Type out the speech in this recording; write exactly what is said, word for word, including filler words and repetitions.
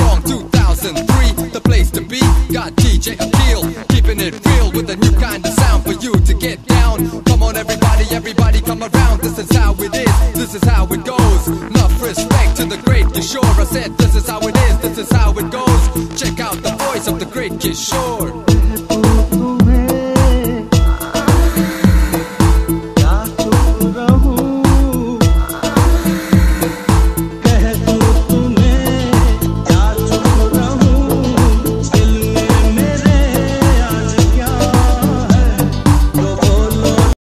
strong, two thousand three, the place to be. Got D J Akil, keeping it real with a new kind of sound for you to get down. Come on everybody, everybody come around. This is how it is, this is how it goes. Enough respect to the great Kishore. I said this is how it is, this is how it goes. Check out the voice of the great Kishore.